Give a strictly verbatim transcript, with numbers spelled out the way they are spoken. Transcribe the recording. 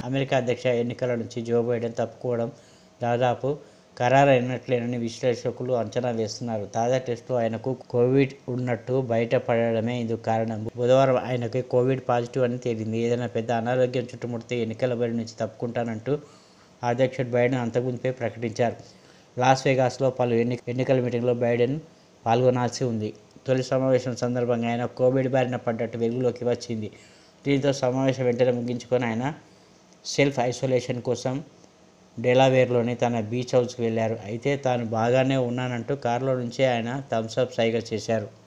America అధ్యక్ష ఎన్నికల నుంచి జో బైడెన్ తప్పుకోవడం దాదాపు ఖరారైనట్లేనని విశ్లేషకులు అంచనా వేస్తున్నారు. తాజా టెస్టులో ఆయనకు కోవిడ్ ఉన్నట్టు బయటపడడమే ఇందుకు కారణం. బుధవారం ఆయనకు కోవిడ్ పాజిటివ్ అని తేలింది. ఏదైనా పెద్ద అనారోగ్యం చుట్టుముడితే ఎన్నికల బరి నుంచి తప్పుకుంటానంటూ అధ్యక్షుడు బైడెన్ అంతకుముందే ప్రకటించారు. లాస్ వేగాస్లో పలు ఎన్ని ఎన్నికల మీటింగ్లో బైడెన్ పాల్గొనాల్సి ఉంది. తొలి సమావేశం సందర్భంగా ఆయన కోవిడ్ బారిన పడ్డట్టు వెలుగులోకి వచ్చింది. దీంతో సమావేశం వెంటనే ముగించుకొని ఆయన సెల్ఫ్ ఐసోలేషన్ కోసం డెలావేర్లోని తన బీచ్ హౌస్కు వెళ్లారు. అయితే తాను బాగానే ఉన్నానంటూ కారులో నుంచే ఆయన థమ్సప్ సైగ చేశారు.